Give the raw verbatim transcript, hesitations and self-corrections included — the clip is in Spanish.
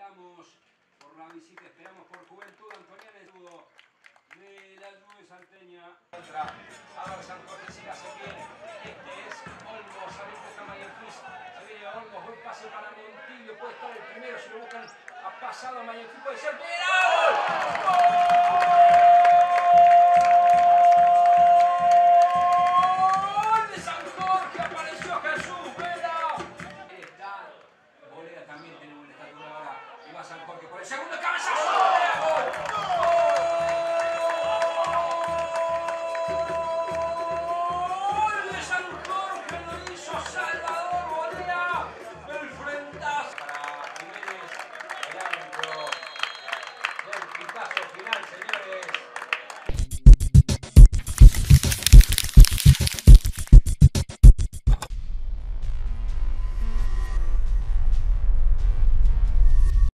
esperamos por la visita, esperamos por Juventud. Antoniana Escudo de la Juve salteña. Contra ahora San Jorge si la se viene. Este es Olmos, a ver que está Mayenfis. Se viene Olmos, buen pase para Montillo. Puede estar el primero si lo buscan. Ha pasado a Mayenfis, puede ser. ¡Gol! ¡Gol!